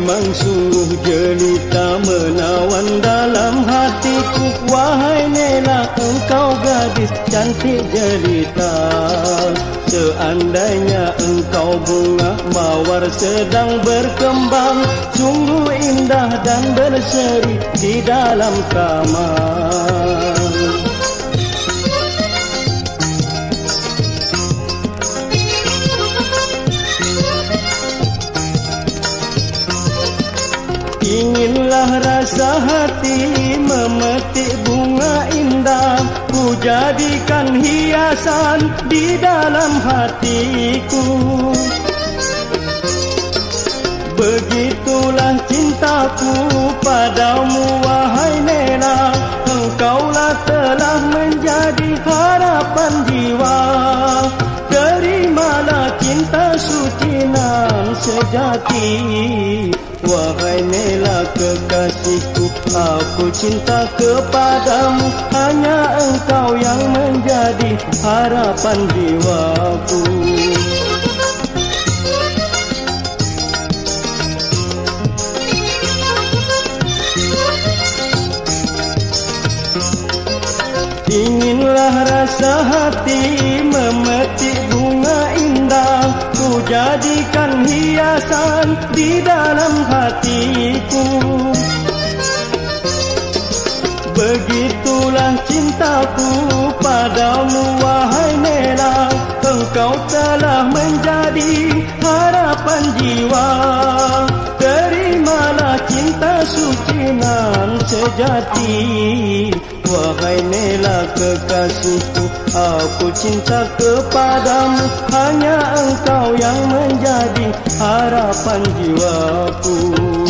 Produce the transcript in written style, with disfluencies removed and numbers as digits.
memang sungguh jelita menawan dalam hatiku. Wahai Nela, engkau gadis cantik jelita. Seandainya engkau bunga mawar sedang berkembang, sungguh indah dan berseri di dalam kamar. Inginlah rasa hati memetik bunga indah, ku jadikan hiasan di dalam hatiku. Begitulah cintaku padamu wahai Nela, engkaulah telah menjadi harapan jiwa. Terimalah cinta suci nan sejati. Wahai Nela kekasihku, aku cinta kepadamu, hanya engkau yang menjadi harapan jiwaku. Inginlah rasa hati memetik bunga indah, ku jadikan hiasan di dalam hatiku. Begitulah cintaku padamu wahai Nela, engkau telah menjadi harapan jiwa. Terimalah cinta suci nan sejati. Wahai Nela kekasihku, aku cinta kepadamu, hanya engkau yang menjadi harapan jiwaku.